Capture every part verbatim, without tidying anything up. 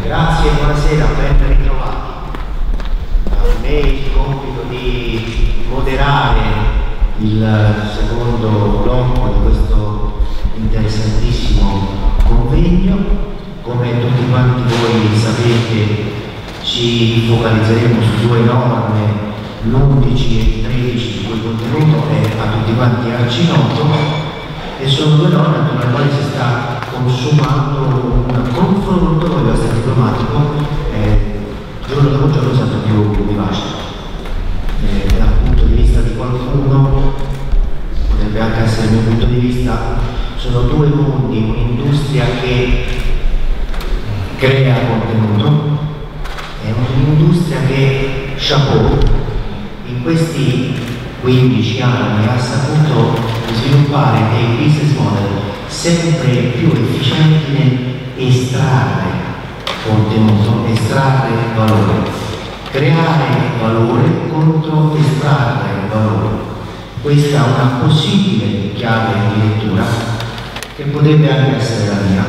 Grazie, buonasera, ben ritrovati. A me il compito di moderare il secondo blocco di questo interessantissimo convegno. Come tutti quanti voi sapete, ci focalizzeremo su due norme, l'undici e il tredici, il cui contenuto è a tutti quanti arcinoto, e sono due norme per le quali si sta consumando un confronto, voglio essere diplomatico, eh, giorno dopo giorno sempre più vivace. Eh, dal punto di vista di qualcuno, potrebbe anche essere il mio punto di vista, sono due mondi, un'industria che crea contenuto e un'industria che, chapeau, in questi quindici anni ha saputo sviluppare dei business model sempre più efficienti nel estrarre contenuto, estrarre valore, creare valore contro estrarre valore. Questa è una possibile chiave di lettura che potrebbe anche essere la mia.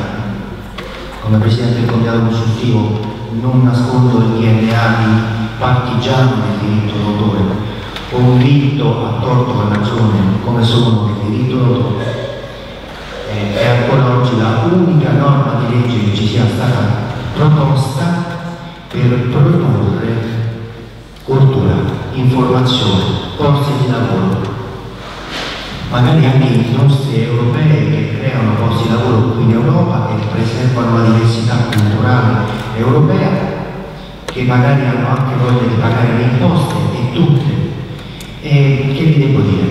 Come Presidente del Comitato Consultivo non nascondo il D N A di partigiano del diritto d'autore, convinto a torto e a ragione come sono del diritto d'autore, eh, è ancora oggi la unica norma di legge che ci sia stata proposta per produrre cultura, informazione, posti di lavoro, magari anche industrie europee che creano posti di lavoro qui in Europa e preservano la diversità culturale europea, che magari hanno anche voglia di pagare le imposte e tutte. E che vi devo dire?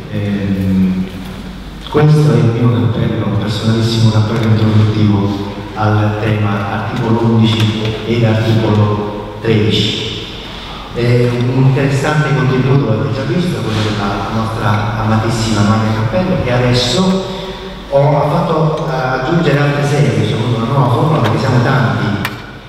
Ehm, questo è il mio appello, un personalissimo appello introduttivo al tema articolo undici ed articolo tredici. È un interessante contributo, l'avete già visto, quello della nostra amatissima Maria Cappello, che adesso ho fatto aggiungere altre serie, secondo una nuova formula, perché siamo tanti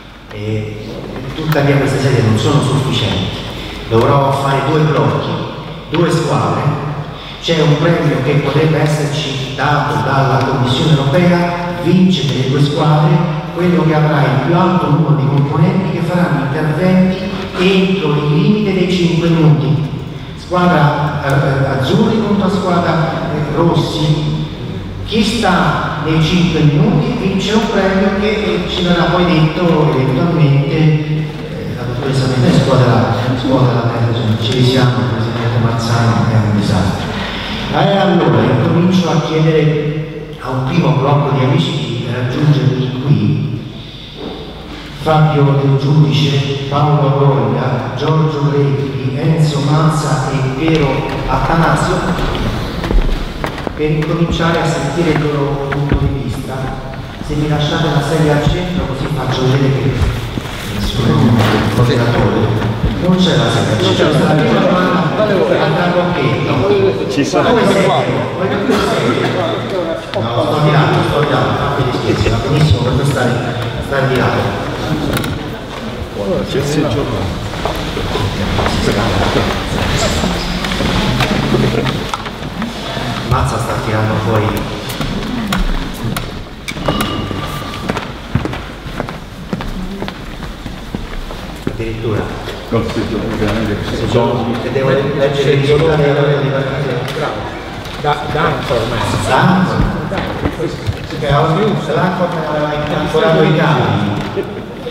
e tuttavia queste serie non sono sufficienti. Dovrò fare due blocchi, due squadre. C'è un premio che potrebbe esserci dato dalla Commissione europea, vince delle due squadre quello che avrà il più alto numero di componenti che faranno interventi entro il limite dei cinque minuti. Squadra eh, azzurri contro squadra eh, rossi. Chi sta nei cinque minuti vince un premio che eh, ci verrà poi detto eventualmente. eh, la dottoressa Mene squadra, squadra eh, ci siamo, il Presidente Marzano è un disastro. Eh, allora incomincio a chiedere a un primo blocco di amici di raggiungermi qui. Fabio Del Giudice, Paolo Agoglia, Giorgio Gretti, Enzo Mazza e Piero Attanasio, per incominciare a sentire il loro punto di vista. Se mi lasciate la sedia al centro così faccio vedere che sono un protettatore. Non c'è la sedia, c'è la prima domanda al blocchetto. Ci sono. Dove sei? No, sto di lato, sto di lato, fate gli scherzi, va benissimo per stare, stare di lato. Allora, c'è il giornale. Mazza sta tirando fuori. Addirittura. Se devo leggere il risultato della di partita. Da Danforman. Danforman? Che a ognuno Danforman aveva incorporato i cavi.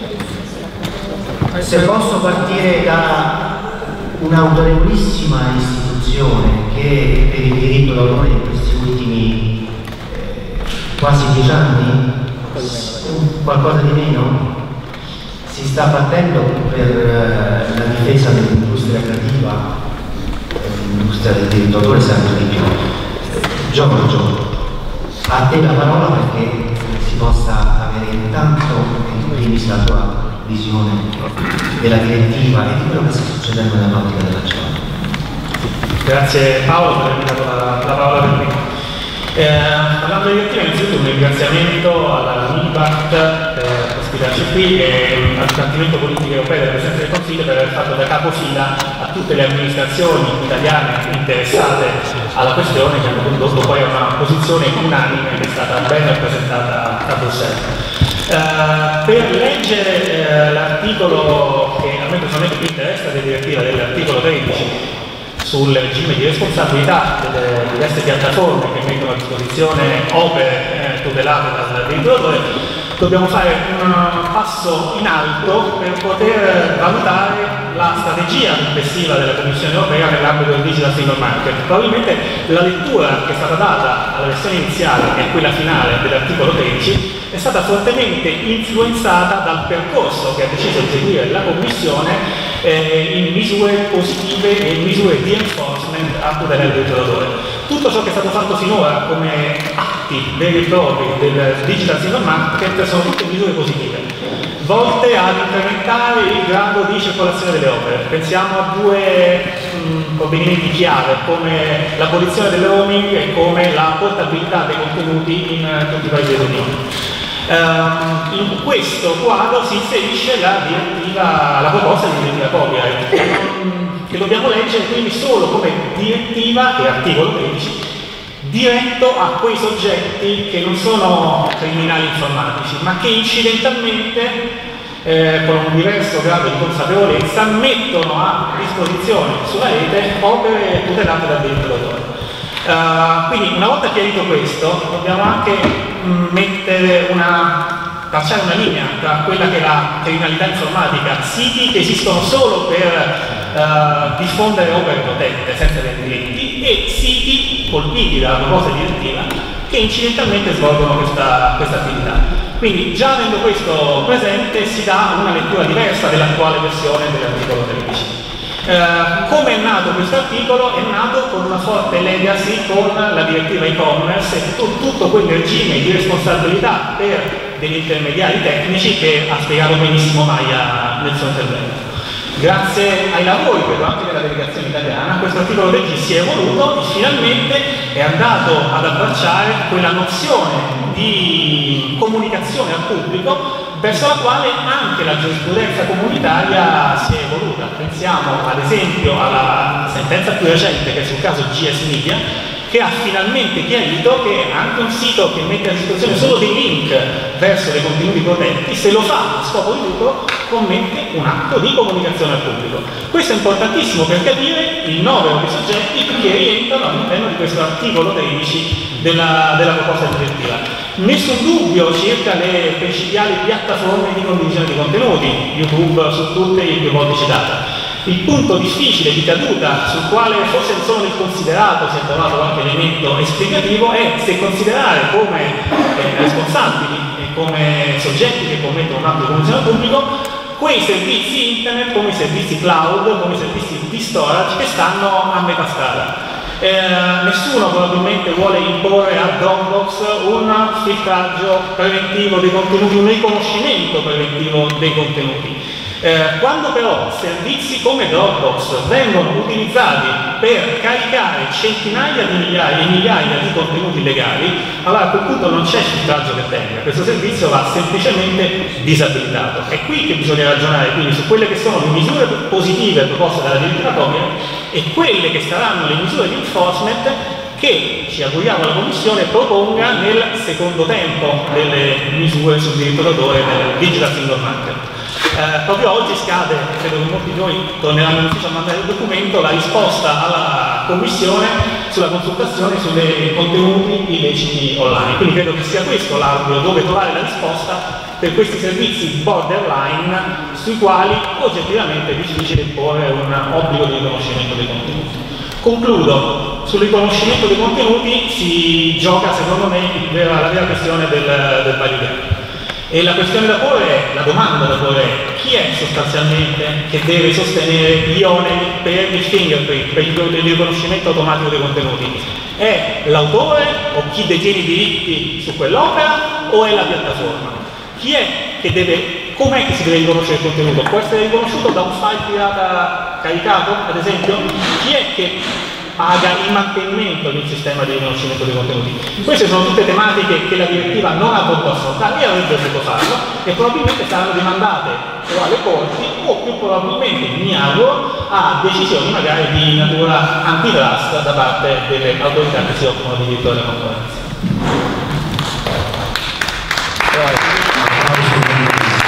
Se posso partire da un'autorevolissima istituzione che per il diritto d'autore in questi ultimi eh, quasi dieci anni, qualcosa di meno, si sta battendo per eh, la difesa dell'industria creativa, l'industria del diritto d'autore sempre di più. Giorgio, a te la parola perché si possa avere intanto in primis la tua visione della direttiva e di quello che sta succedendo nell'ottica della giornata. Grazie Paolo per avermi dato la, la parola per me. Eh, parlando di direttiva, innanzitutto un ringraziamento alla MIBACT per ospitarci qui e al Dipartimento Politiche Europee della Presidenza del Consiglio per aver fatto da capofila a tutte le amministrazioni italiane interessate alla questione, che hanno condotto poi a una posizione unanime che è stata ben rappresentata a Bruxelles. Eh, per leggere eh, l'articolo che a me personalmente più interessa della direttiva, dell'articolo tredici sul regime di responsabilità delle diverse piattaforme che mettono a disposizione opere eh, tutelate dal diritto d'autore, dobbiamo fare un passo in alto per poter valutare la strategia complessiva della Commissione europea nell'ambito del Digital Single Market. Probabilmente la lettura che è stata data alla versione iniziale e quella finale dell'articolo tredici è stata fortemente influenzata dal percorso che ha deciso di seguire la Commissione eh, in misure positive e in misure di enforcement a tutela del diritto d'autore. Tutto ciò che è stato fatto finora come atti veri e propri del Digital Single Market sono tutte misure positive, volte ad incrementare il grado di circolazione delle opere. Pensiamo a due mh, provvedimenti chiave come l'abolizione del roaming e come la portabilità dei contenuti in uh, tutti i paesi dell'Unione. Uh, in questo quadro si inserisce la, direttiva, la proposta di direttiva copyright, che dobbiamo leggere quindi solo come direttiva e articolo tredici diretto a quei soggetti che non sono criminali informatici, ma che incidentalmente, eh, con un diverso grado di consapevolezza, mettono a disposizione sulla rete opere tutelate dal diritto d'autore. Uh, quindi una volta chiarito questo, dobbiamo anche mh, mettere una, tracciare una linea tra quella che è la criminalità informatica, siti che esistono solo per Uh, diffondere opere protette senza dei diritti, e siti colpiti dalla proposta direttiva che incidentalmente svolgono questa, questa attività. Quindi già avendo questo presente si dà una lettura diversa dell'attuale versione dell'articolo tredici. Uh, come è nato questo articolo? È nato con una forte legacy con la direttiva e-commerce e tutto, tutto quel regime di responsabilità per degli intermediari tecnici che ha spiegato benissimo Maia nel suo intervento. Grazie ai lavori, credo anche della delegazione italiana, questo articolo tredici si è evoluto e finalmente è andato ad abbracciare quella nozione di comunicazione al pubblico verso la quale anche la giurisprudenza comunitaria si è evoluta. Pensiamo ad esempio alla sentenza più recente, che è sul caso G S Media, che ha finalmente chiarito che anche un sito che mette a disposizione solo dei link verso dei contenuti protetti, se lo fa a scopo di lucro, commette un atto di comunicazione al pubblico. Questo è importantissimo per capire il novero di soggetti che rientrano all'interno di questo articolo tredici della, della proposta di direttiva. Nessun dubbio circa le principali piattaforme di condivisione di contenuti, YouTube su tutte e più volte citata. Il punto difficile di caduta sul quale forse solo nel considerato si è trovato qualche elemento esplicativo è se considerare come eh, responsabili e come soggetti che commettono un atto di comunicazione al pubblico quei servizi internet, come i servizi cloud, come i servizi di storage che stanno a metà strada. Eh, nessuno probabilmente vuole imporre a Dropbox un filtraggio preventivo dei contenuti, un riconoscimento preventivo dei contenuti. Eh, quando però servizi come Dropbox vengono utilizzati per caricare centinaia di migliaia e migliaia di contenuti illegali, allora a quel punto non c'è filtraggio che tenga, questo servizio va semplicemente disabilitato. È qui che bisogna ragionare quindi su quelle che sono le misure positive proposte dalla direttiva copyright e quelle che saranno le misure di enforcement che ci auguriamo la Commissione proponga nel secondo tempo delle misure sul diritto d'autore nel Digital Single Market. Eh, proprio oggi scade, credo che molti di noi torneranno in ufficio a mandare il documento, la risposta alla Commissione sulla consultazione sui contenuti illeciti online. Quindi credo che sia questo l'alveo dove trovare la risposta per questi servizi borderline sui quali oggettivamente è difficile imporre un obbligo di riconoscimento dei contenuti. Concludo, sul riconoscimento dei contenuti si gioca secondo me la vera questione del, del value gap. E la questione da porre è, la domanda da porre è, chi è sostanzialmente che deve sostenere gli oneri per il fingerprint, per il riconoscimento automatico dei contenuti? È l'autore o chi detiene i diritti su quell'opera o è la piattaforma? Chi è che deve, com'è che si deve riconoscere il contenuto? Può essere riconosciuto da un file pirata caricato, ad esempio? Chi è che paga il mantenimento di un sistema di riconoscimento dei contenuti? Queste sono tutte tematiche che la direttiva non ha voluto affrontare e avrebbe dovuto farlo e probabilmente saranno demandate o alle corti o più probabilmente, mi auguro, a decisioni magari di natura antitrust da parte delle autorità che si occupano di diritto della concorrenza.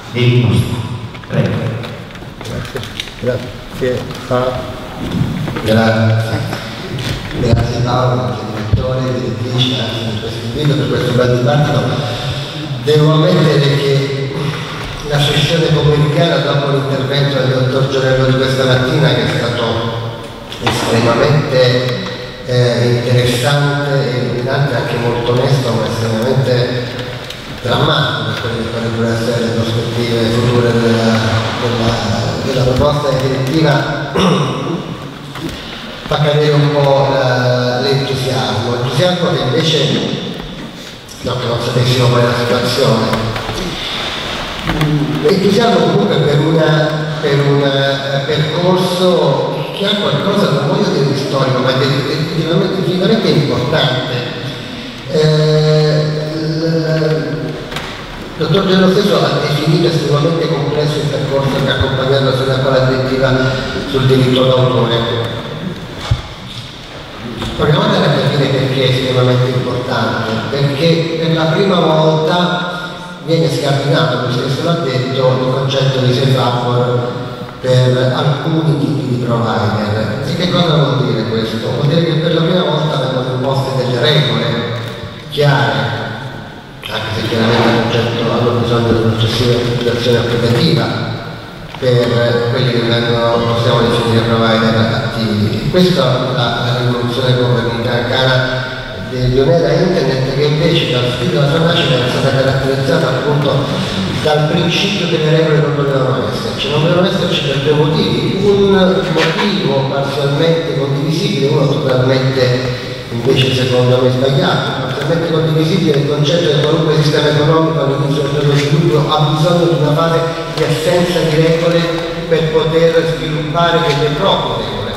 dei nostri. Prego. Grazie. Grazie. Fa. Grazie. Grazie Paolo, grazie direttore, direttrice, grazie per questo invito, per questo bel dibattito. Devo ammettere che la sessione pomeridiana dopo l'intervento del dottor Giorello di questa mattina, che è stato estremamente eh, interessante e illuminante, anche molto onesto, ma estremamente drammatico per quelle che potrebbero essere le prospettive future della, della, della proposta direttiva, fa cadere un po' l'entusiasmo, l'entusiasmo che invece, no, che non sapessimo qual è la situazione, l'entusiasmo comunque per un per un percorso che ha qualcosa, non voglio dire di storico, ma di definitivamente importante. Eh, il dottor Gello stesso ha definito estremamente complesso il percorso che ha accompagnato con la direttiva sul diritto d'autore. Proviamo a capire perché è estremamente importante, perché per la prima volta viene scardinato, come stesso l'ha detto, il concetto di safe harbor per alcuni tipi di provider. E che cosa vuol dire questo? Vuol dire che per la prima volta vengono imposte delle regole chiare, anche se chiaramente il concetto hanno bisogno di un'eccessiva interpretazione applicativa per quelli che vengono, possiamo definire provider attivi. Questa è la, la rivoluzione copernicana del pionera internet, che invece dal spirito della sua nascita è stata caratterizzata appunto dal principio che le regole non dovevano esserci, non dovevano esserci per due motivi: un motivo parzialmente condivisibile, uno totalmente invece secondo me sbagliato. Parzialmente condivisibile il concetto che qualunque sistema economico all'inizio del suo sviluppo ha bisogno di una fase di assenza di regole per poter sviluppare delle proprie regole.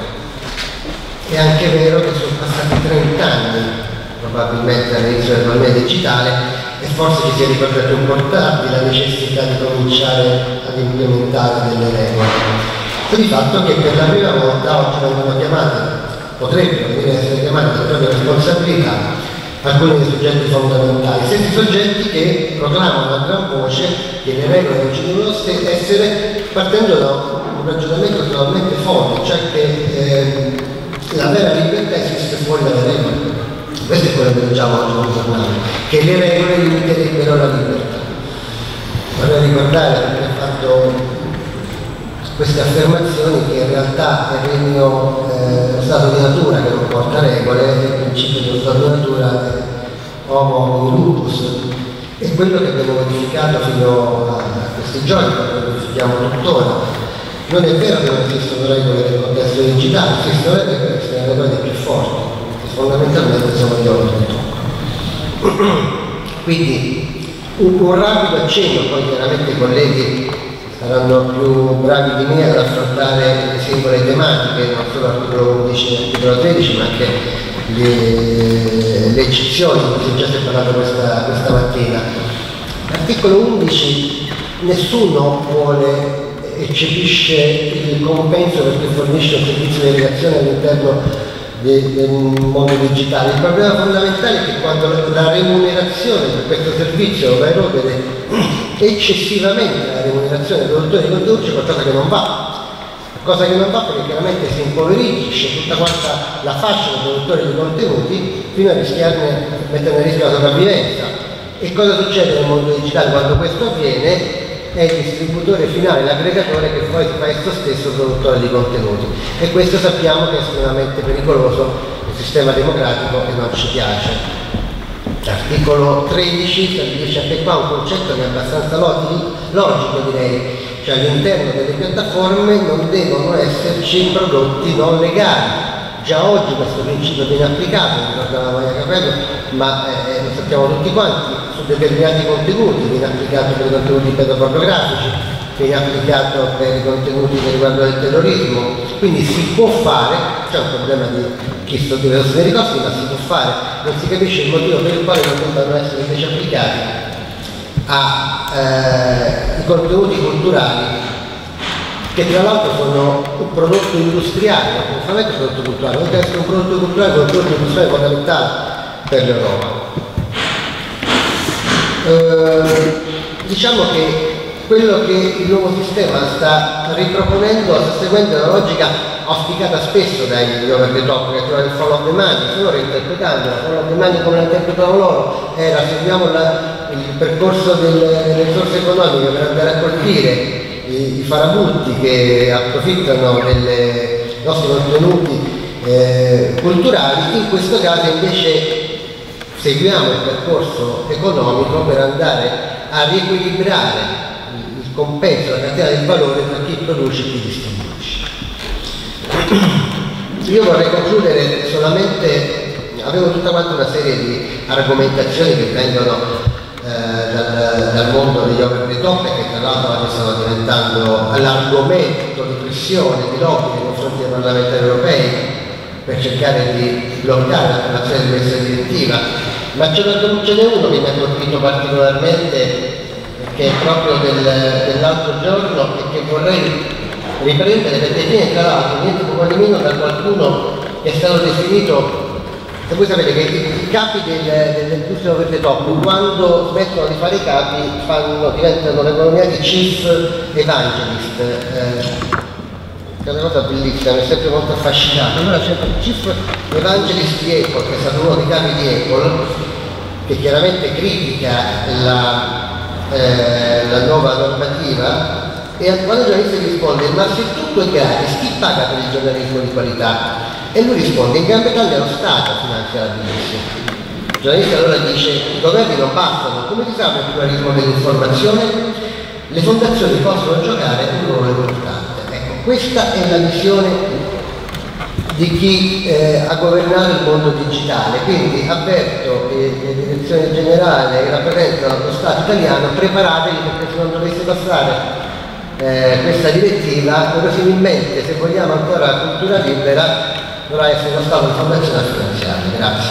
È anche vero che sono passati trent'anni probabilmente all'inizio dell'economia digitale e forse ci si è ricordati un po' tardi la necessità di cominciare ad implementare delle regole. Di fatto che per la prima volta oggi vengono chiamate, potrebbero essere chiamati per propria responsabilità alcuni dei soggetti fondamentali, stessi soggetti che proclamano a gran voce che le regole non ci devono essere, partendo da un ragionamento totalmente folle, cioè che eh, la vera libertà esiste fuori dalle regole. Questo è quello che leggiamo oggi nel giornale, che le regole limiterebbero la libertà. Vorrei ricordare, perché ha fatto queste affermazioni, che in realtà il regno, eh, lo stato di natura che non porta regole, il principio dello stato di natura è homo lupus, è quello che abbiamo modificato fino a questi giorni, lo modifichiamo tuttora. Non è vero che non esistono regole nel contesto digitale, esistono regole per essere le regole più forti, che fondamentalmente sono gli oro del tocco. Quindi un, un rapido accenno, poi chiaramente i colleghi saranno più bravi di me ad affrontare le singole tematiche, non solo l'articolo undici e l'articolo tredici, ma anche le, le eccezioni di cui già si è parlato questa, questa mattina. L'articolo undici nessuno vuole, eccepisce il compenso perché fornisce un servizio di aggregazione all'interno de, del mondo digitale. Il problema fondamentale è che quando la remunerazione per questo servizio va a erodere eccessivamente la remunerazione del produttore di contenuti, c'è qualcosa che non va. Cosa che non va perché chiaramente si impoverisce tutta quanta la fascia dei produttori di contenuti fino a rischiarne, mettere a rischio la sopravvivenza. E cosa succede nel mondo digitale quando questo avviene? È il distributore finale, l'aggregatore, che poi si fa esso stesso produttore di contenuti. E questo sappiamo che è estremamente pericoloso nel sistema democratico e non ci piace. L'articolo tredici stabilisce anche qua un concetto che è abbastanza logico, direi, cioè all'interno delle piattaforme non devono esserci prodotti non legali. Già oggi questo principio viene applicato, ricordava Maria Capello, ma eh, lo sappiamo tutti quanti, su determinati contenuti, viene applicato per i contenuti pedopornografici, viene applicato per i contenuti che riguardano il terrorismo, quindi si può fare, c'è un problema di chi deve sostenere i costi, ma si può fare, non si capisce il motivo per il quale non debbano essere invece applicati ai eh, contenuti culturali, che tra l'altro sono un prodotto industriale, non solamente un prodotto culturale, oltre ad essere un prodotto culturale, è un prodotto industriale fondamentale per l'Europa. Eh, diciamo che quello che il nuovo sistema sta riproponendo, sta seguendo una logica auspicata spesso dagli over the top, che è quella del follow the money, solo reinterpretando la follow the money come la interpretano loro, era seguiamo la, il percorso del, delle risorse economiche per andare a colpire i, i farabutti che approfittano dei nostri contenuti eh, culturali. In questo caso invece seguiamo il percorso economico per andare a riequilibrare il compenso, la catena del valore tra chi produce e chi distribuisce. Io vorrei concludere solamente, avevo tutta quanta una serie di argomentazioni che vengono eh, dal, dal mondo degli over the top e che tra l'altro oggi stanno diventando l'argomento di pressione, di lobby nei confronti dei parlamentari europei per cercare di bloccare l'approvazione di questa direttiva, ma ce n'è uno che mi ha colpito particolarmente, che è proprio del, dell'altro giorno e che vorrei riprendere, perché viene tra l'altro niente poco di meno da qualcuno che è stato definito, se voi sapete che i, i capi del, dell'industria over the top, quando smettono di fare i capi, fanno, diventano l'economia di chief evangelist, eh, è una cosa bellissima, mi è sempre molto affascinato. Allora c'è il chief evangelist di Apple, che è stato uno dei capi di Apple, che chiaramente critica la Eh, la nuova normativa, e quando il giornalista gli risponde ma se tutto è gratis chi paga per il giornalismo di qualità? E lui risponde in Gran Bretagna lo Stato finanzia la B B C. Il giornalista allora dice i governi non bastano, come si sa per il pluralismo dell'informazione? Le fondazioni possono giocare un ruolo importante. Ecco, questa è la visione di chi eh, ha governato il mondo digitale, quindi avverto che le direzioni generali che rappresentano lo Stato italiano, preparatevi perché se non dovesse passare eh, questa direttiva, verosimilmente se vogliamo ancora cultura libera dovrà essere lo Stato di fondazione a finanziare. Grazie.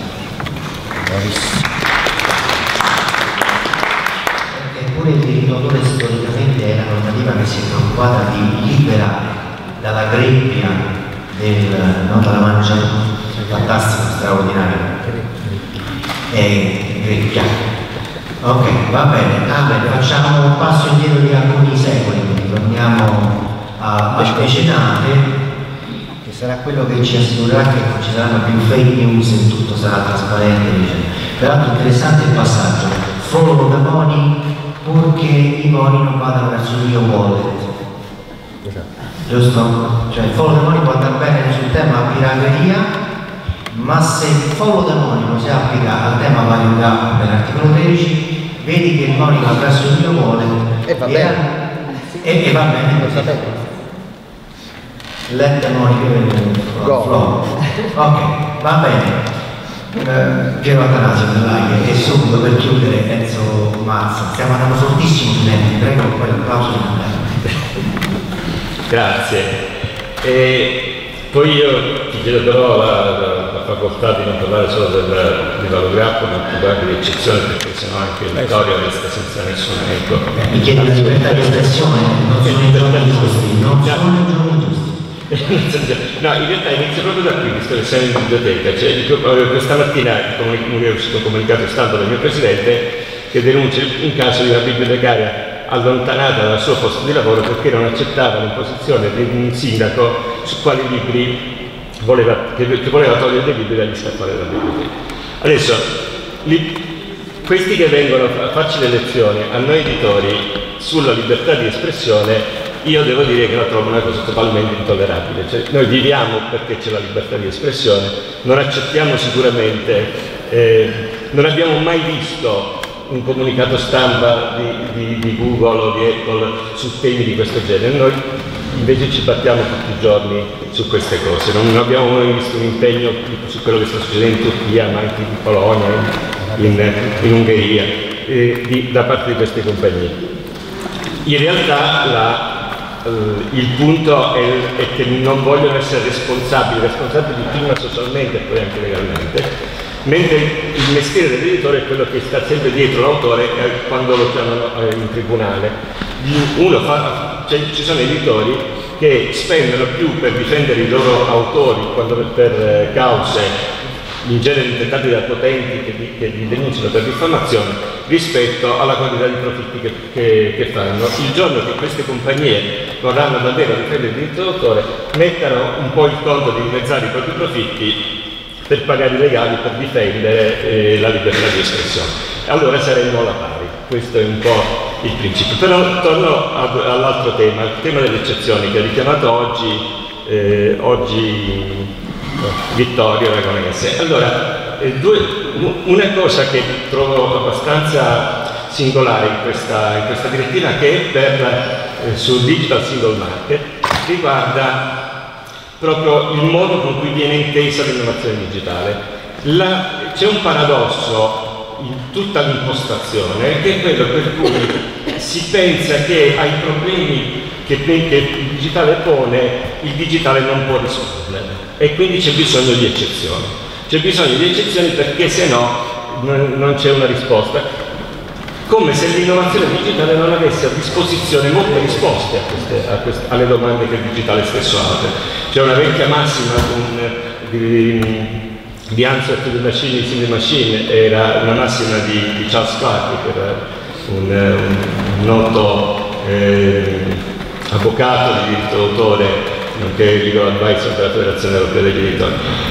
Perché pure il diritto d'autore storicamente è la normativa che si è preoccupata di liberare dalla greppia del, no, dalla mancia fantastico, straordinario e greppia. Ok, va bene, allora facciamo un passo indietro di alcuni secoli, quindi torniamo a Mecenate, che sarà quello che ci assicurerà che non ci saranno più fake news e tutto sarà trasparente. Peraltro interessante il passaggio, follow the money purché i money non vadano verso il mio wallet. Giusto? Cioè follow the money può andare bene sul tema pirateria, ma se follow the money non si applica al tema validità dell'articolo tredici, vedi che il money va verso il mio wallet e va bene. E, e va bene. Lo sapete. Let the money go. Flow. Ok, va bene. Uh, Piero Atanasio dell'A I E e subito per chiudere Enzo Mazza. Stiamo andando fortissimo su tempi, prego poi l'applauso di Andrea. Grazie. E poi io ti chiedo però la, la, la facoltà di non parlare solo del, di Valograppo, ma parlare di eccezione, perché sennò anche il Vittorio resta senza nessun eco. Mi chiedi la libertà di espressione, non sono i giorni giusti, non sono i giorni giusti. No, in realtà inizio proprio da qui, visto che siamo in biblioteca. Cioè, questa mattina è uscito un comunicato stampa del mio presidente che denuncia un caso di una bibliotecaria allontanata dal suo posto di lavoro perché non accettava l'imposizione di un sindaco su quali libri voleva, che, che voleva togliere dei libri dagli scaffali della biblioteca. Adesso, li, questi che vengono a farci le lezioni a noi editori sulla libertà di espressione, io devo dire che la trovo una cosa totalmente intollerabile. Cioè, noi viviamo perché c'è la libertà di espressione, non accettiamo sicuramente, eh, non abbiamo mai visto un comunicato stampa di, di, di Google o di Apple su temi di questo genere. Noi invece ci battiamo tutti i giorni su queste cose, non abbiamo mai visto un impegno su quello che sta succedendo in Turchia, ma anche in Polonia, in, in Ungheria, eh, di, da parte di queste compagnie. In realtà la, eh, il punto è, è che non vogliono essere responsabili, responsabili prima socialmente e poi anche legalmente, mentre il mestiere dell'editore è quello che sta sempre dietro l'autore eh, quando lo chiamano eh, in tribunale. Uno fa, cioè, ci sono editori che spendono più per difendere i loro autori quando per, per eh, cause in genere intentati da potenti che li, che li denunciano per diffamazione, rispetto alla quantità di profitti che, che, che fanno. Il giorno che queste compagnie vorranno davvero difendere il diritto d'autore, mettano un po' il conto di dimezzare i propri profitti per pagare i legali, per difendere eh, la libertà di espressione. Allora saremmo alla pari, questo è un po' il principio. Però torno all'altro tema, il tema delle eccezioni che ha richiamato oggi, eh, oggi Vittorio Aragonese. Allora, eh, due, una cosa che trovo abbastanza singolare in questa, in questa direttiva, che è per, eh, sul digital single market, riguarda proprio il modo con cui viene intesa l'innovazione digitale. C'è un paradosso in tutta l'impostazione, che è quello per cui si pensa che ai problemi che, che il digitale pone, il digitale non può risolvere, e quindi c'è bisogno di eccezioni. C'è bisogno di eccezioni perché se no non c'è una risposta. Come se l'innovazione digitale non avesse a disposizione molte risposte a queste, a queste, alle domande che il digitale stesso apre. C'è una vecchia massima un, di, di Answer to the Machine is in the Machine, era una massima di, di Charles Clarke, che era un, un noto eh, avvocato di diritto d'autore, nonché legal advisor della Federazione Europea degli Editori.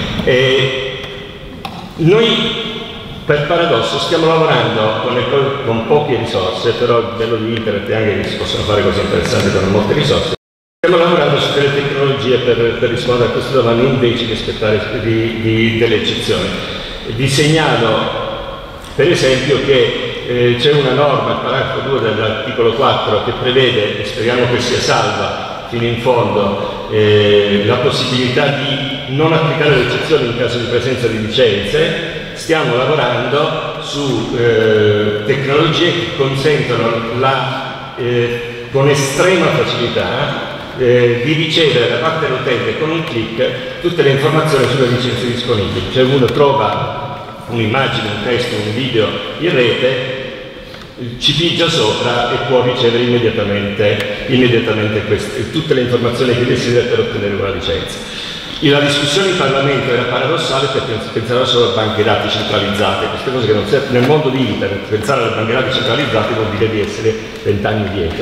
E noi, per paradosso, stiamo lavorando con, le, con poche risorse, però il bello di internet è anche che si possono fare cose interessanti con molte risorse. Stiamo lavorando su delle tecnologie per, per rispondere a queste domande invece di aspettare di, di, delle eccezioni. Vi segnalo per esempio che eh, c'è una norma, il paragrafo due dell'articolo quattro, che prevede, e speriamo che sia salva fino in fondo, eh, la possibilità di non applicare le eccezioni in caso di presenza di licenze. Stiamo lavorando su eh, tecnologie che consentono la, eh, con estrema facilità eh, di ricevere da parte dell'utente con un clic tutte le informazioni sulle licenze disponibili. Cioè uno trova un'immagine, un testo, un video in rete, ci pigia sopra e può ricevere immediatamente, immediatamente queste, tutte le informazioni che desidera per ottenere una licenza. La discussione in Parlamento era paradossale perché si pensava solo a banche dati centralizzate, queste cose che non servono. Nel mondo di internet pensare alle banche dati centralizzate vuol dire di essere vent'anni dietro.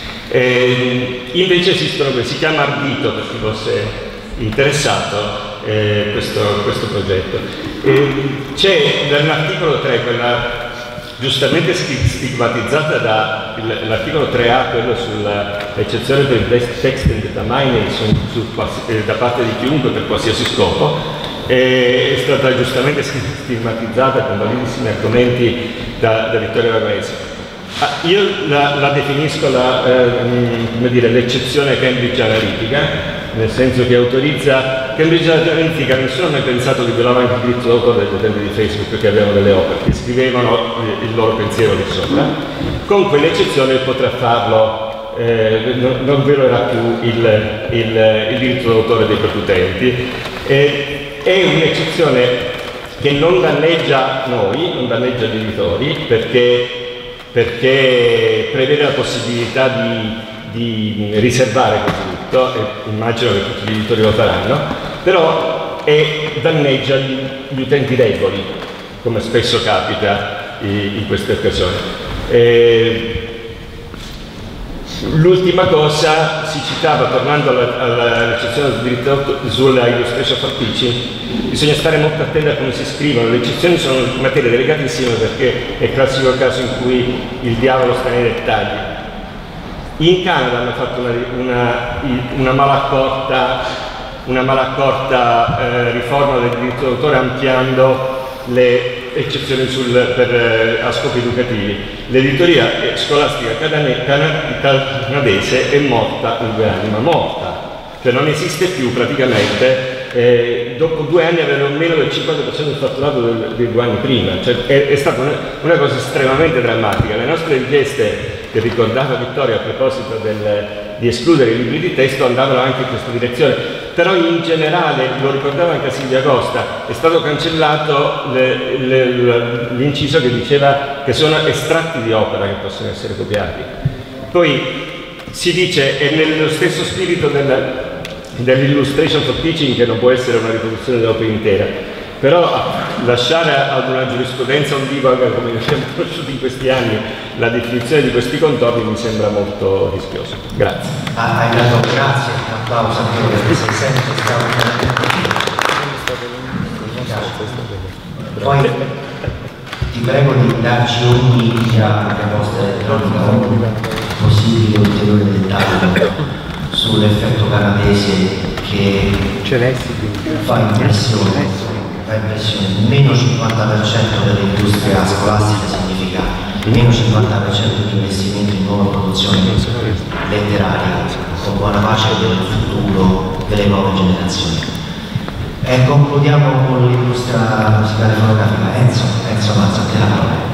E invece esistono, si chiama Ardito per chi fosse interessato, eh, questo, questo progetto. C'è nell'articolo tre, quella giustamente stigmatizzata dall'articolo tre A, quello sull'eccezione per il text and data mining su, su, da parte di chiunque per qualsiasi scopo, è stata giustamente stigmatizzata con validissimi argomenti da, da Vittorio Aragonese. Ah, io la, la definisco l'eccezione eh, Cambridge Analytica, nel senso che autorizza Cambridge Analytica. Nessuno ha mai pensato che violava anche il diritto d'autore degli utenti di Facebook, perché avevano delle opere che scrivevano il loro pensiero lì sopra. Con quell'eccezione potrà farlo, eh, non, non violerà più il, il, il diritto d'autore dei propri utenti. Eh, è un'eccezione che non danneggia noi, non danneggia gli editori, perché, perché prevede la possibilità di di riservare quel diritto, e immagino che tutti gli editori lo faranno, però è, danneggia gli, gli utenti deboli, come spesso capita in, in queste occasioni. L'ultima cosa, si citava, tornando all'eccezione sul diritto sulla illustration for teaching, bisogna stare molto attenti a come si scrivono. Le eccezioni sono materie delicatissime perché è il classico caso in cui il diavolo sta nei dettagli. In Canada hanno fatto una, una, una malaccorta, una malaccorta eh, riforma del diritto d'autore ampliando le eccezioni sul, per, eh, a scopi educativi. L'editoria scolastica canadese è morta in due anni, ma morta, cioè non esiste più praticamente. Eh, dopo due anni avevano meno del cinquanta per cento del fatturato del, dei due anni prima, cioè, è, è stata una, una cosa estremamente drammatica. Le nostre richieste, che ricordava Vittorio a proposito del, di escludere i libri di testo, andavano anche in questa direzione, però in generale, lo ricordava anche Silvia Costa, è stato cancellato l'inciso che diceva che sono estratti di opera che possono essere copiati. Poi si dice, è nello stesso spirito del dell'illustration for teaching, che non può essere una riproduzione dell'opera intera. però lasciare ad una giurisprudenza ondivaga come abbiamo conosciuto in questi anni la definizione di questi contorni mi sembra molto rischioso. Grazie. Ah, hai dato grazie, un applauso a te perché sei sempre straordinario. Poi ti prego di darci ogni proposta elettronica o possibile ulteriore dettaglio sull'effetto canadese che fa impressione, fa impressione. Meno cinquanta per cento dell'industria scolastica significa meno cinquanta per cento di investimenti in nuova produzione letteraria, con buona pace del futuro delle nuove generazioni. E concludiamo con l'industria musicale fonografica. Enzo, Enzo Mazzatti, la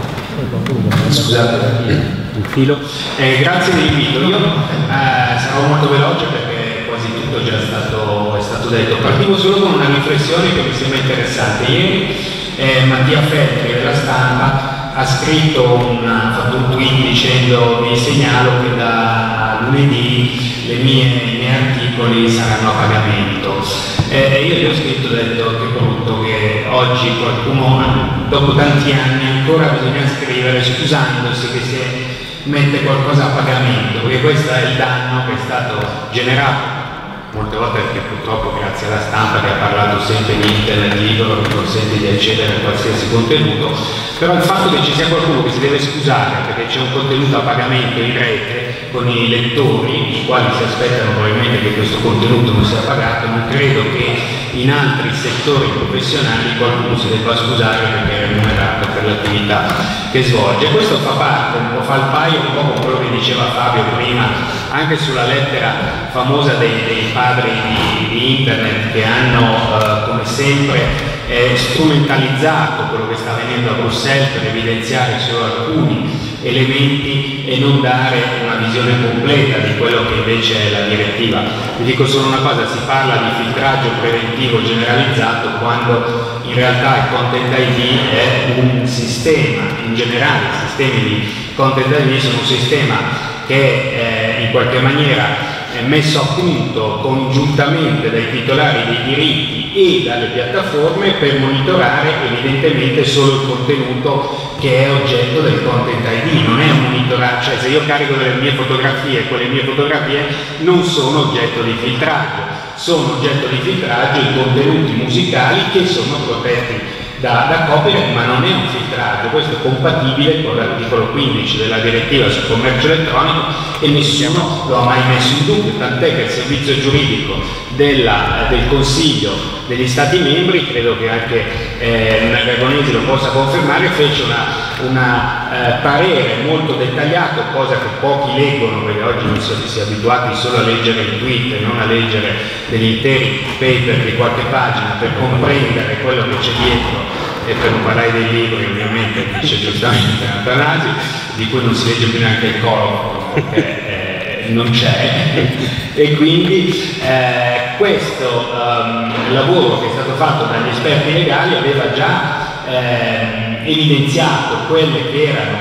parola. Scusate il filo. Eh, grazie dell'invito. Io eh, sarò molto veloce perché quasi tutto già è stato, è stato detto. Partivo solo con una riflessione che mi sembra interessante. Ieri eh, Mattia Feltri della Stampa ha scritto un, ha fatto un tweet dicendo: vi segnalo che da lunedì le mie, i miei articoli saranno a pagamento. E io gli ho scritto, ho detto che brutto che oggi qualcuno, dopo tanti anni, ancora bisogna scrivere scusandosi che si mette qualcosa a pagamento, perché questo è il danno che è stato generato molte volte, perché purtroppo grazie alla stampa che ha parlato sempre di internet libero che consente di accedere a qualsiasi contenuto, però il fatto che ci sia qualcuno che si deve scusare perché c'è un contenuto a pagamento in rete con i lettori, i quali si aspettano probabilmente che questo contenuto non sia pagato, non credo che in altri settori professionali qualcuno si debba scusare perché è remunerato per l'attività che svolge. Questo fa parte, un po' fa il paio un po' con quello che diceva Fabio prima, anche sulla lettera famosa dei, dei padri di, di internet che hanno eh, come sempre eh, strumentalizzato quello che sta avvenendo a Bruxelles per evidenziare solo alcuni elementi e non dare una visione completa di quello che invece è la direttiva. Vi dico solo una cosa: si parla di filtraggio preventivo generalizzato quando in realtà il Content I D è un sistema, in generale i sistemi di Content I D sono un sistema che eh, in qualche maniera è messo a punto congiuntamente dai titolari dei diritti e dalle piattaforme per monitorare evidentemente solo il contenuto che è oggetto del Content I D. Non è un monitoraggio, cioè se io carico delle mie fotografie e quelle mie fotografie non sono oggetto di filtraggio, sono oggetto di filtraggio i contenuti musicali che sono protetti da, da copyright, ma non è un filtraggio. Questo è compatibile con l'articolo quindici della direttiva sul commercio elettronico e nessuno lo ha mai messo in dubbio, tant'è che il servizio giuridico della, del Consiglio degli Stati membri, credo che anche eh, Nagagonesi lo possa confermare, fece una un eh, parere molto dettagliato, cosa che pochi leggono perché oggi non si è abituati solo a leggere il tweet e non a leggere degli interi paper di qualche pagina per comprendere quello che c'è dietro, e per non parlare dei libri ovviamente, dice giustamente Atanasi, di cui non si legge più neanche il collo perché eh, non c'è, e quindi eh, questo um, lavoro che è stato fatto dagli esperti legali aveva già eh, evidenziato quelli che erano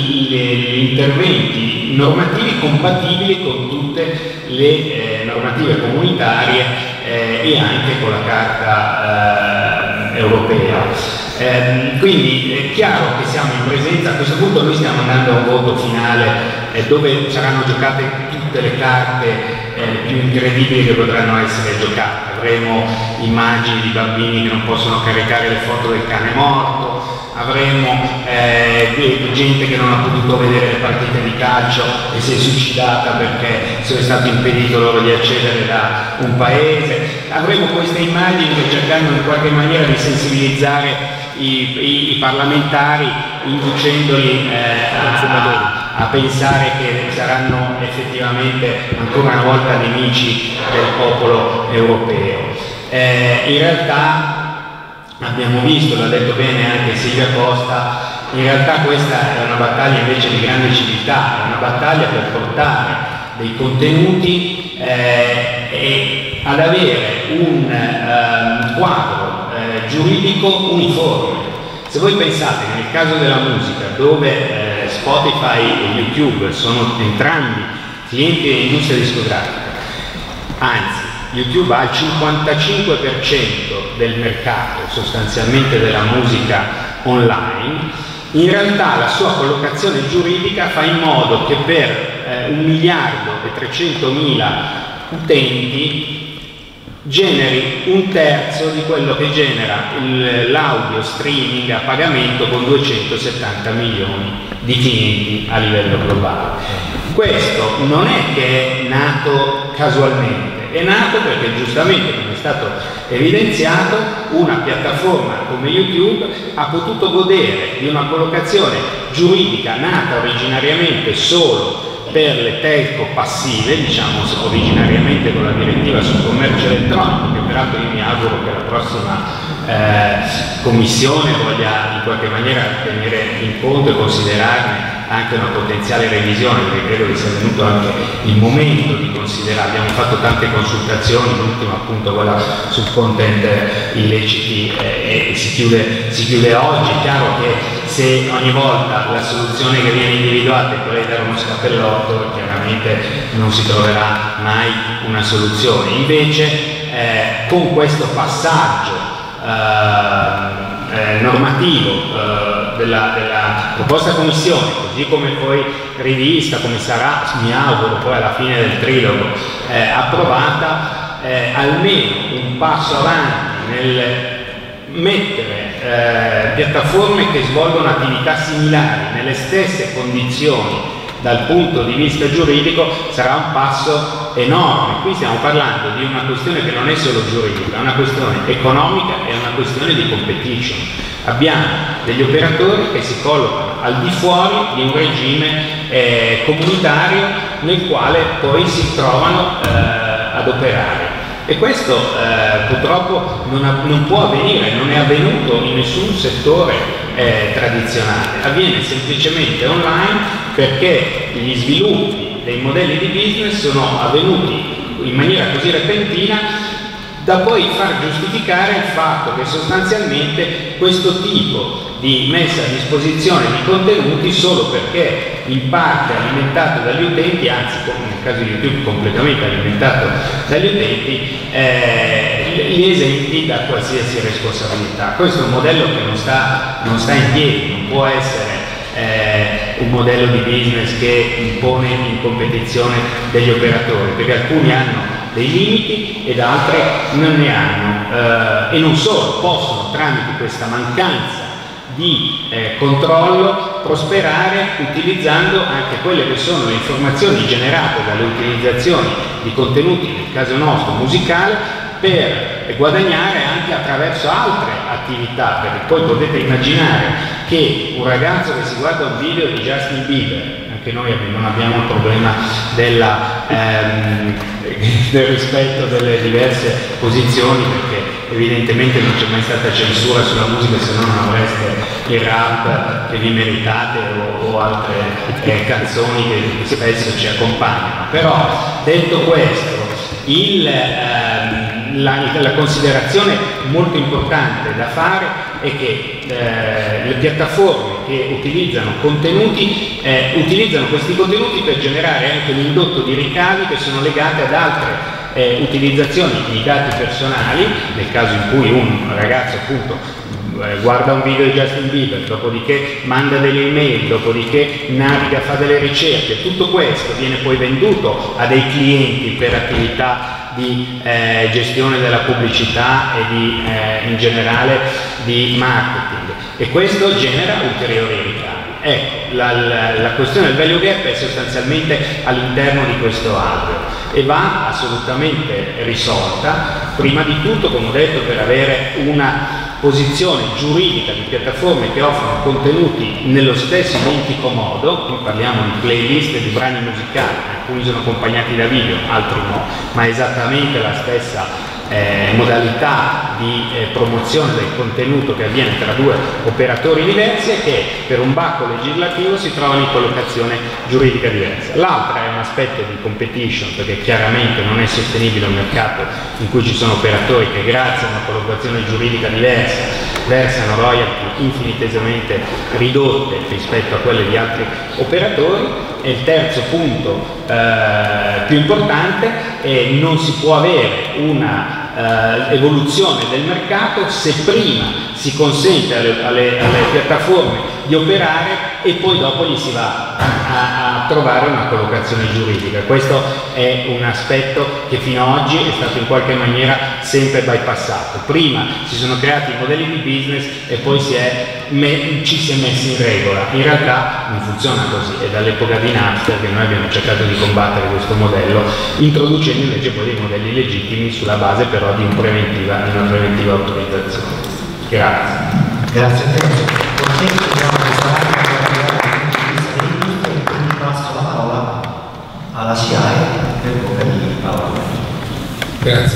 gli interventi normativi compatibili con tutte le eh, normative comunitarie eh, e anche con la Carta eh, europea. Eh, quindi è chiaro che siamo in presenza, a questo punto noi stiamo andando a un voto finale eh, dove saranno giocate tutte le carte eh, più incredibili che potranno essere giocate. Avremo immagini di bambini che non possono caricare le foto del cane morto, avremo eh, gente che non ha potuto vedere le partite di calcio e si è suicidata perché se è stato impedito loro di accedere da un paese, avremo queste immagini che cercano in qualche maniera di sensibilizzare i, i, i parlamentari, inducendoli eh, a, a pensare che saranno effettivamente ancora una volta nemici del popolo europeo. Eh, in realtà abbiamo visto, l'ha detto bene anche Silvia Costa, in realtà questa è una battaglia invece di grande civiltà, è una battaglia per portare dei contenuti eh, e ad avere un eh, quadro eh, giuridico uniforme. Se voi pensate che nel caso della musica, dove eh, Spotify e YouTube sono entrambi clienti dell'industria discografica, anzi YouTube ha il cinquantacinque per cento del mercato sostanzialmente della musica online, in realtà la sua collocazione giuridica fa in modo che per eh, un miliardo e trecentomila utenti generi un terzo di quello che genera l'audio streaming a pagamento con duecentosettanta milioni di clienti a livello globale. Questo non è che è nato casualmente, è nato perché giustamente, come è stato evidenziato, una piattaforma come YouTube ha potuto godere di una collocazione giuridica nata originariamente solo per le telco passive, diciamo originariamente con la direttiva sul commercio elettronico, che peraltro io mi auguro che la prossima eh, commissione voglia in qualche maniera tenere in conto e considerarne anche una potenziale revisione, perché credo che sia venuto anche il momento di considerare. Abbiamo fatto tante consultazioni, l'ultima appunto quella sul content illeciti eh, e si chiude, si chiude oggi. È chiaro che se ogni volta la soluzione che viene individuata è quella di dare uno scappellotto, chiaramente non si troverà mai una soluzione. Invece eh, con questo passaggio eh, eh, normativo eh, della, della proposta commissione, così come poi rivista, come sarà, mi auguro, poi alla fine del trilogo eh, approvata, eh, almeno un passo avanti nel mettere eh, piattaforme che svolgono attività similari nelle stesse condizioni dal punto di vista giuridico sarà un passo enorme. Qui stiamo parlando di una questione che non è solo giuridica, è una questione economica e una questione di competition. Abbiamo degli operatori che si collocano al di fuori di un regime eh, comunitario nel quale poi si trovano eh, ad operare. E questo eh, purtroppo non, ha, non può avvenire, non è avvenuto in nessun settore eh, tradizionale, avviene semplicemente online perché gli sviluppi dei modelli di business sono avvenuti in maniera così repentina da poi far giustificare il fatto che sostanzialmente questo tipo di messa a disposizione di contenuti, solo perché in parte alimentato dagli utenti, anzi nel caso di YouTube completamente alimentato dagli utenti, eh, li esenti da qualsiasi responsabilità. Questo è un modello che non sta, non sta in piedi, non può essere eh, un modello di business che impone in competizione degli operatori, perché alcuni hanno dei limiti ed altri non ne hanno, eh, e non solo, possono tramite questa mancanza di eh, controllo prosperare utilizzando anche quelle che sono le informazioni generate dalle utilizzazioni di contenuti, nel caso nostro musicale, per guadagnare anche attraverso altre attività, perché poi potete immaginare che un ragazzo che si guarda un video di Justin Bieber, anche noi non abbiamo il problema della, ehm, del rispetto delle diverse posizioni, perché evidentemente non c'è mai stata censura sulla musica, se no non avreste il rap che vi meritate o, o altre eh, canzoni che spesso ci accompagnano. Però detto questo, il, ehm, la, la considerazione molto importante da fare è che eh, le piattaforme che utilizzano contenuti eh, utilizzano questi contenuti per generare anche un indotto di ricavi che sono legati ad altre eh, utilizzazioni di dati personali, nel caso in cui un ragazzo appunto eh, guarda un video di Justin Bieber, dopodiché manda delle email, dopodiché naviga, fa delle ricerche, tutto questo viene poi venduto a dei clienti per attività di eh, gestione della pubblicità e di, eh, in generale di marketing, e questo genera ulteriori ricavi. Ecco, la, la, la questione del value gap è sostanzialmente all'interno di questo alveo e va assolutamente risolta, prima di tutto, come ho detto, per avere una posizione giuridica di piattaforme che offrono contenuti nello stesso identico modo. Qui parliamo di playlist di brani musicali, alcuni sono accompagnati da video, altri no, ma esattamente la stessa eh, modalità di eh, promozione del contenuto che avviene tra due operatori diversi e che per un bacco legislativo si trovano in collocazione giuridica diversa. L'altra è un aspetto di competition, perché chiaramente non è sostenibile un mercato in cui ci sono operatori che grazie a una collocazione giuridica diversa versano royalty infinitesimamente ridotte rispetto a quelle di altri operatori. E il terzo punto eh, più importante è non si può avere una eh, evoluzione del mercato se prima si consente alle, alle, alle piattaforme di operare e poi dopo gli si va a, a trovare una collocazione giuridica. Questo è un aspetto che fino ad oggi è stato in qualche maniera sempre bypassato. Prima si sono creati i modelli di business e poi si è me, ci si è messi in regola. In realtà non funziona così, è dall'epoca di Napster che noi abbiamo cercato di combattere questo modello, introducendo invece poi dei modelli legittimi sulla base però di, un preventiva, di una preventiva autorizzazione. Grazie. Grazie a te. Così chiudiamo questa live per arrivare al punto di vista dell'industria e quindi passo la parola alla S I A E per bocca di Paolo. Grazie.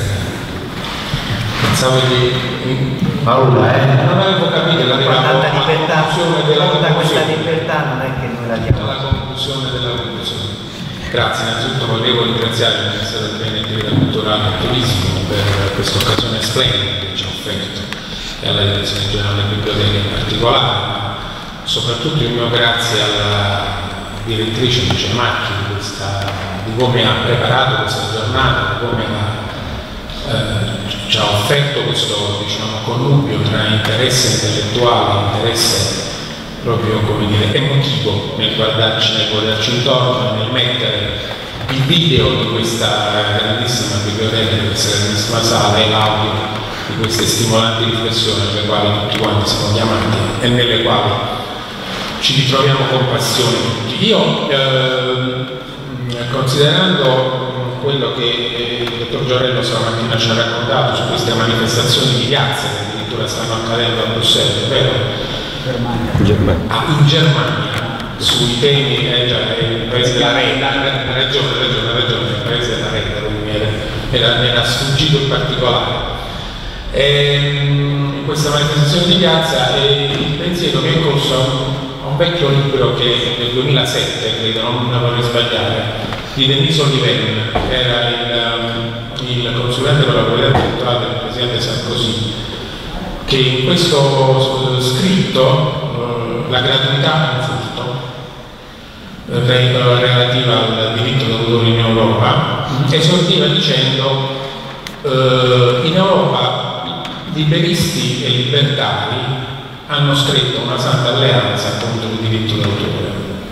Pensavo di... Paola, eh? Non avevo capito, l'arrivavo alla conclusione della tutta questa conclusione. libertà non è che noi la diamo. Alla conclusione della conclusione. Grazie, innanzitutto volevo ringraziare il Ministero del Bene e della Culturale e Turismo per questa occasione splendida che ci ha offerto e alla Direzione Generale delle Biblioteche in particolare, ma soprattutto il mio grazie alla direttrice Lucia Macchi di, questa, di come ha preparato questa giornata, di come ha, eh, ci ha offerto questo, diciamo, connubio tra interesse intellettuale e interesse proprio, come dire, emotivo nel guardarci, nel guardarci intorno, nel mettere il video di questa grandissima biblioteca, di questa grandissima sala e l'audio di queste stimolanti riflessioni alle quali tutti quanti siamo chiamati e nelle quali ci ritroviamo con passione tutti. Io, eh, considerando quello che il dottor Giorello stamattina ci ha raccontato su queste manifestazioni di piazza che addirittura stanno accadendo a Bruxelles, vero? In Germania. Ah, in Germania, sui temi, eh, già, il paese della Reda, ha ragione, ha ragione, ha ragione, il paese della Reda, mi era, mi era sfuggito in particolare. E, questa manifestazione di piazza, e il pensiero che è corso a un, a un vecchio libro che nel duemilasette, credo, non, non vorrei sbagliare, di Denis Oliven, che era il, il consulente per la qualità intellettuale del presidente Sarkozy, che in questo scritto, eh, la gratuità è un furto, relativa al diritto d'autore in Europa, esordiva dicendo eh, in Europa liberisti e libertari hanno scritto una santa alleanza contro il diritto d'autore,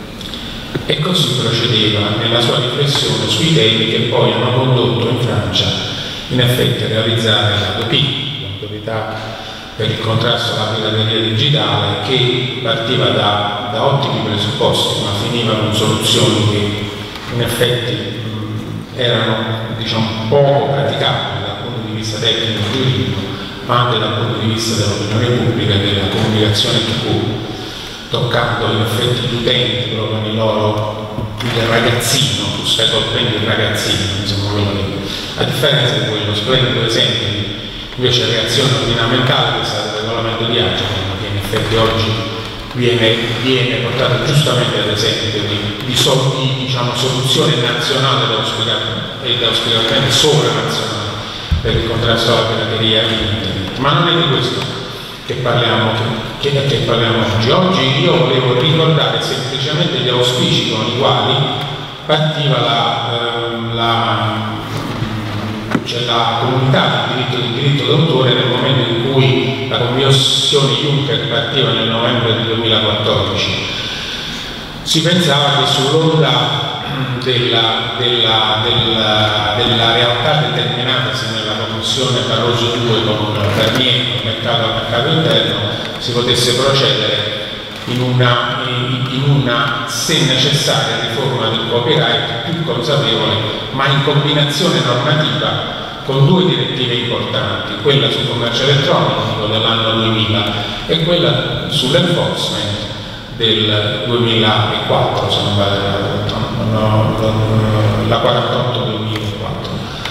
e così procedeva nella sua riflessione sui temi che poi hanno condotto in Francia in effetti a realizzare l'A D O P I, l'autorità per il contrasto alla pirateria digitale, che partiva da, da ottimi presupposti ma finiva con soluzioni che in effetti mh, erano, diciamo, poco praticabili dal punto di vista tecnico e giuridico, ma anche dal punto di vista dell'opinione pubblica e della comunicazione tivù, toccando in effetti gli utenti proprio nel loro, il ragazzino, tu stai colpendo il ragazzino, insomma, quello, a differenza di quello splendido esempio di invece reazione ordinamentale che è stato il regolamento di Agcom, che in effetti oggi viene, viene portato giustamente ad esempio di, di, sol, di diciamo, soluzione nazionale e auspicabilmente sovranazionale per il contrasto alla pirateria in internet. Ma non è di questo che parliamo, che, che, che parliamo oggi. Oggi io volevo ricordare semplicemente gli auspici con i quali partiva la, eh, la cioè la comunità del diritto di diritto d'autore nel momento in cui la commissione Juncker partiva nel novembre del duemilaquattordici. Si pensava che sull'onda della, della, della, della realtà determinatasi nella commissione Barroso due con Barnier, con mercato al mercato interno, si potesse procedere in una, in, in una, se necessaria, riforma del copyright più consapevole, ma in combinazione normativa con due direttive importanti, quella sul commercio elettronico dell'anno duemila e quella sull'enforcement del duemilaquattro, se non vado, no, no, la quarantotto duemilaquattro.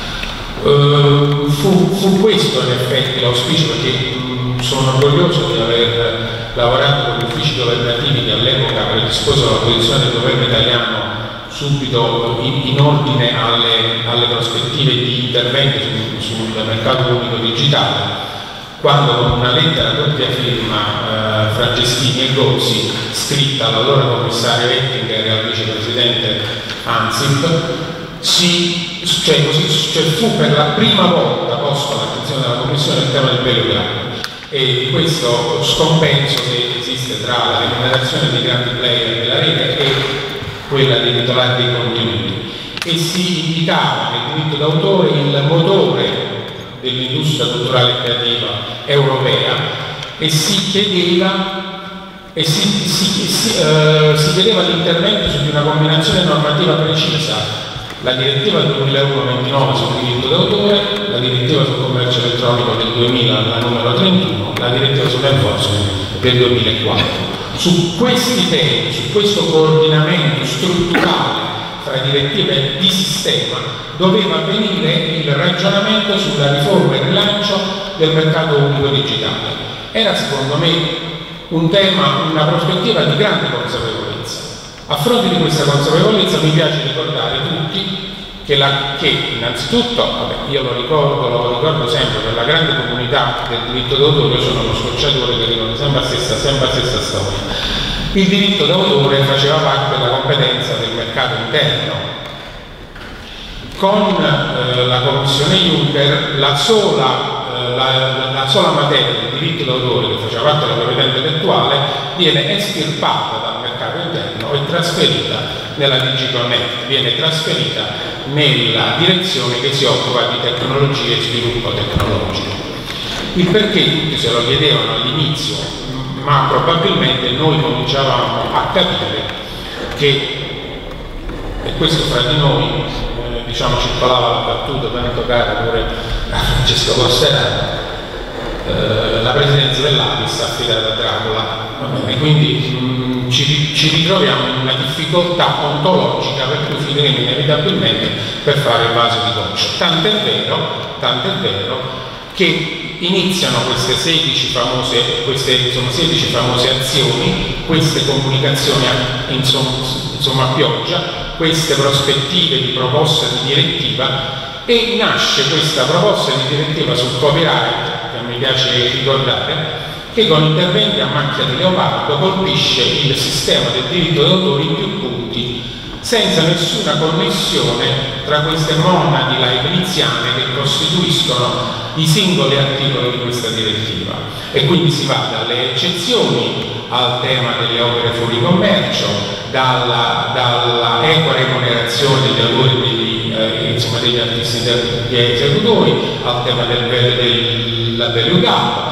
Uh, fu, fu questo in effetti l'auspicio, perché mh, sono orgoglioso di aver lavorato con gli uffici governativi che all'epoca predisposero la posizione del governo italiano subito in, in ordine alle, alle prospettive di intervento sul, sul mercato unico digitale, quando con una lettera a doppia firma eh, fra Gestini e Gozzi, scritta all'allora commissario Oettinger e al vicepresidente Ansip, si, cioè, così, cioè, fu per la prima volta posto all'attenzione della Commissione il tema del value e di questo scompenso che esiste tra la remunerazione dei grandi player della rete e quella dei titolari dei contenuti, e si indicava nel diritto d'autore il motore dell'industria culturale e creativa europea e si chiedeva e si, si, si, uh, si chiedeva l'intervento su di una combinazione normativa precisa, la direttiva duemilauno ventinove sul diritto d'autore, la direttiva sul commercio elettronico del duemila, la numero trentuno, la direttiva sull'enforcement del duemilaquattro. Su questi temi, su questo coordinamento strutturale fra direttive di sistema, doveva avvenire il ragionamento sulla riforma e rilancio del mercato unico digitale. Era secondo me un tema, una prospettiva di grande consapevolezza. A fronte di questa consapevolezza mi piace ricordare tutti che, la, che innanzitutto, vabbè, io lo ricordo, lo ricordo sempre, per la grande comunità del diritto d'autore, io sono uno scocciatore che ricordo sempre la stessa, sempre la stessa storia. Il diritto d'autore faceva parte della competenza del mercato interno. Con eh, la Commissione Juncker la sola, eh, la, la sola materia del diritto d'autore che faceva parte della proprietà intellettuale viene estirpata dal mercato interno e trasferita nella DigiConnect, viene trasferita nella direzione che si occupa di tecnologie e sviluppo tecnologico. Il perché tutti se lo chiedevano all'inizio, ma probabilmente noi cominciavamo a capire che, e questo fra di noi, eh, diciamo, circolava la battuta tanto cara pure a Francesco Cosserano, eh, la presidenza dell'Avis affidata a Dracula, e quindi mh, ci, ci ritroviamo in una difficoltà ontologica per cui finiremo inevitabilmente per fare il vaso di goccia. Tant'è vero, tant'è vero che iniziano queste sedici famose, queste, insomma, sedici famose azioni, queste comunicazioni insomma, insomma, a pioggia, queste prospettive di proposta di direttiva, e nasce questa proposta di direttiva sul copyright, che mi piace ricordare, che con interventi a macchia di leopardo colpisce il sistema del diritto d'autore in più punti, senza nessuna connessione tra queste monadi leibniziane che costituiscono i singoli articoli di questa direttiva. E quindi si va dalle eccezioni al tema delle opere fuori commercio, dalla, dalla equa remunerazione degli autori degli, eh, insomma, degli artisti degli esecutori, al tema del, del value gap,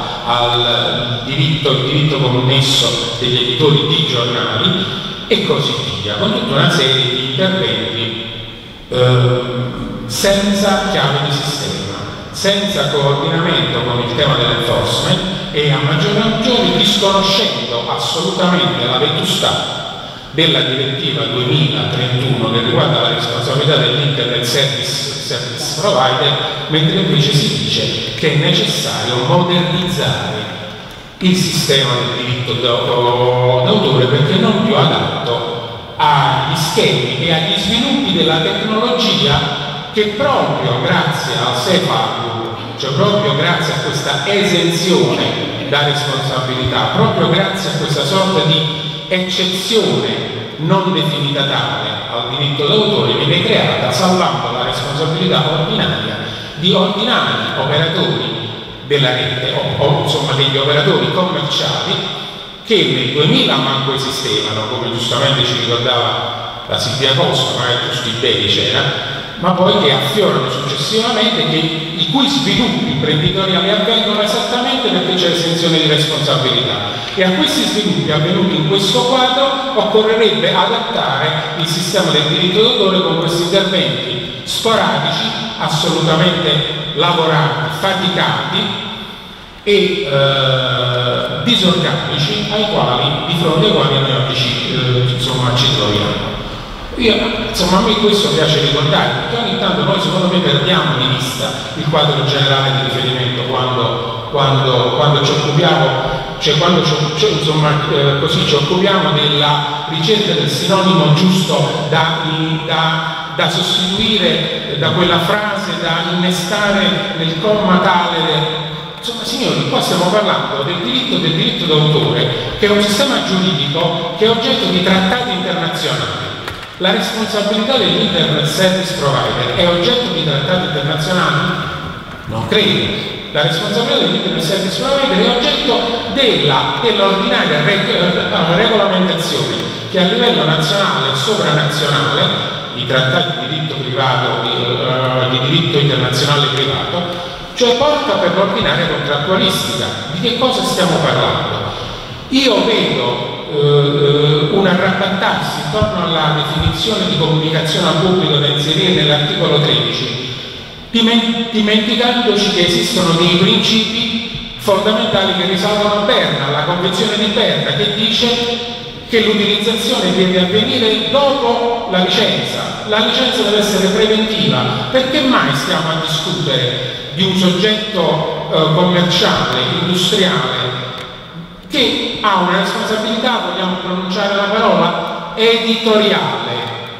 al diritto, il diritto connesso degli editori di giornali e così via, con tutta una serie di interventi eh, senza chiave di sistema, senza coordinamento con il tema dell'enforcement e a maggior ragione disconoscendo assolutamente la vetustà della direttiva duemilatrentuno che riguarda la responsabilità dell'Internet Service, Service Provider, mentre invece si dice che è necessario modernizzare il sistema del diritto d'autore perché non più adatto agli schemi e agli sviluppi della tecnologia che proprio grazie al Safe Harbor, cioè proprio grazie a questa esenzione da responsabilità, proprio grazie a questa sorta di eccezione non definita tale al diritto d'autore, viene creata salvando la responsabilità ordinaria di ordinari operatori della rete o, o insomma degli operatori commerciali che nel duemila manco esistevano, come giustamente ci ricordava la Silvia Costa, ma giusto Iberi c'era, ma poi che affiorano successivamente, che, i cui sviluppi imprenditoriali avvengono esattamente perché c'è esenzione di responsabilità. E a questi sviluppi avvenuti in questo quadro occorrerebbe adattare il sistema del diritto d'autore con questi interventi sporadici, assolutamente lavorati, faticati e eh, disorganici ai quali, di fronte ai quali noi oggi ci, eh, insomma, ci troviamo. Io, insomma, a me questo piace ricordare, perché ogni tanto noi secondo me perdiamo di vista il quadro generale di riferimento quando, quando, quando ci occupiamo, cioè quando ci, insomma, eh, così ci occupiamo della ricerca del sinonimo giusto da, da, da sostituire, da quella frase da innestare nel comma tale insomma signori, qua stiamo parlando del diritto del diritto d'autore, che è un sistema giuridico che è oggetto di trattati internazionali. La responsabilità dell'Internet Service Provider è oggetto di trattati internazionali? Non credo. La responsabilità dell'Internet Service Provider è oggetto dell'ordinaria dell regolamentazione che a livello nazionale e sovranazionale, i trattati di diritto privato, di, uh, di diritto internazionale privato, cioè porta per l'ordinaria contrattualistica. Di che cosa stiamo parlando? Io vedo Uh, un arrabattarsi intorno alla definizione di comunicazione al pubblico da inserire nell'articolo tredici, dimenticandoci che esistono dei principi fondamentali che risalgono a Berna, alla Convenzione di Berna, che dice che l'utilizzazione deve avvenire dopo la licenza. La licenza deve essere preventiva. Perché mai stiamo a discutere di un soggetto uh, commerciale, industriale, che ha una responsabilità, vogliamo pronunciare la parola, editoriale?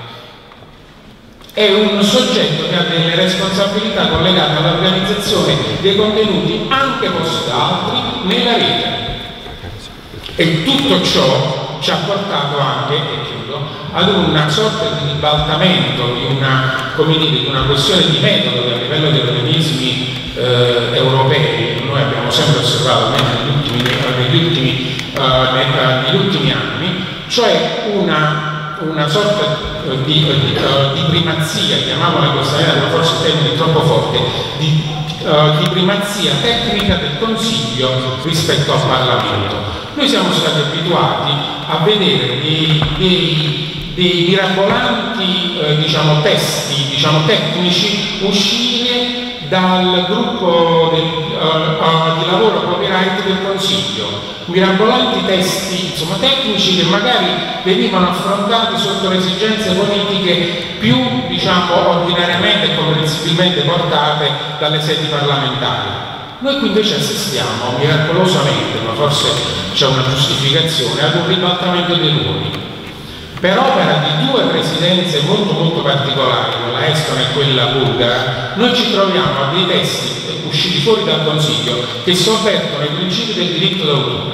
È un soggetto che ha delle responsabilità collegate all'organizzazione dei contenuti anche posti da altri nella rete. E tutto ciò ci ha portato anche, e chiudo, ad una sorta di ribaltamento di una, come dire, di una questione di metodo che a livello di organismi Eh, europei noi abbiamo sempre osservato, almeno negli ultimi, negli ultimi, uh, negli ultimi anni, cioè una, una sorta di, di, uh, di primazia, chiamiamola questa maniera, forse il termine è troppo forte, di, uh, di primazia tecnica del Consiglio rispetto al Parlamento. Noi siamo stati abituati a vedere dei, dei, dei mirabolanti eh, diciamo, testi diciamo, tecnici uscire dal gruppo del, uh, uh, di lavoro copyright del Consiglio, mirabolanti testi insomma, tecnici che magari venivano affrontati sotto le esigenze politiche più diciamo, ordinariamente e comprensibilmente portate dalle sedi parlamentari. Noi qui invece assistiamo miracolosamente, ma forse c'è una giustificazione, ad un ribaltamento dei ruoli. Per opera di due presidenze molto molto particolari, quella estone e quella bulgara, noi ci troviamo a dei testi usciti fuori dal Consiglio che sovvertono i principi del diritto d'autore,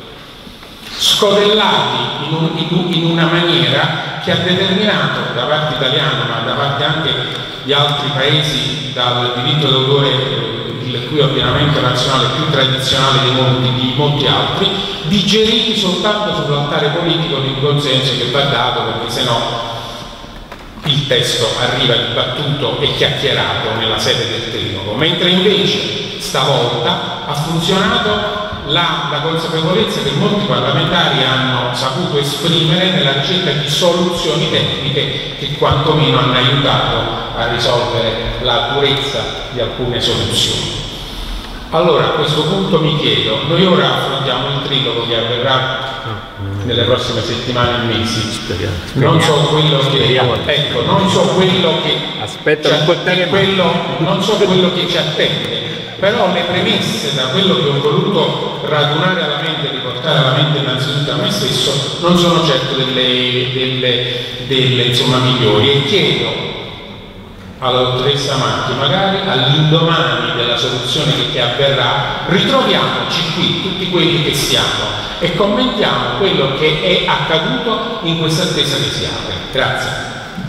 scodellati in, un, in una maniera che ha determinato da parte italiana, ma da parte anche di altri paesi dal diritto d'autore il cui ordinamento nazionale più tradizionale di molti, di molti altri, digeriti soltanto sull'altare politico di un consenso che va dato, perché sennò il testo arriva dibattuto e chiacchierato nella sede del trilogo, mentre invece stavolta ha funzionato la, la consapevolezza che molti parlamentari hanno saputo esprimere nella ricerca di soluzioni tecniche che quantomeno hanno aiutato a risolvere la durezza di alcune soluzioni. Allora a questo punto mi chiedo, noi ora affrontiamo il trilogo che avverrà nelle prossime settimane e mesi, non so quello che ecco, non so quello che aspetta cioè, un po' che quello, non so quello che ci attende, però le premesse da quello che ho voluto radunare alla mente e riportare alla mente innanzitutto a me stesso non sono certo delle, delle, delle insomma migliori, e chiedo alla dottoressa Macchi, magari all'indomani della soluzione che, che avverrà, ritroviamoci qui tutti quelli che siamo e commentiamo quello che è accaduto in questa attesa che si apre. Grazie.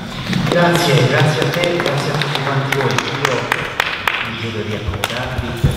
Grazie, grazie a te, grazie a tutti quanti voi. Io vi chiedo di accomodarvi.